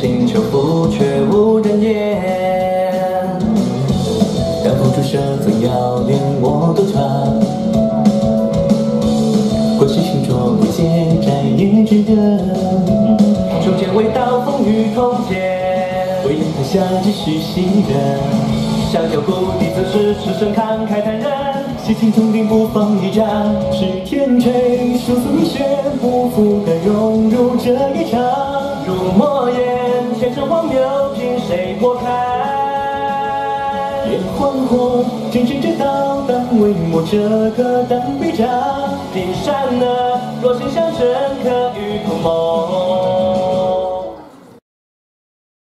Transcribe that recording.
情求富，却无人言。但付出舍怎要令我多差？关系清浊不解，债也值得。中间未到风雨同结，唯愿他乡继续信任。上交谷底则是师生慷慨坦然。 西情通顶不放一盏，是天垂殊死血，不负的融入这一场。如墨烟，前尘荒谬，凭谁拨开？夜黄昏，真正这道当为我这个单笔札。冰山呢，若心相真，可与同梦。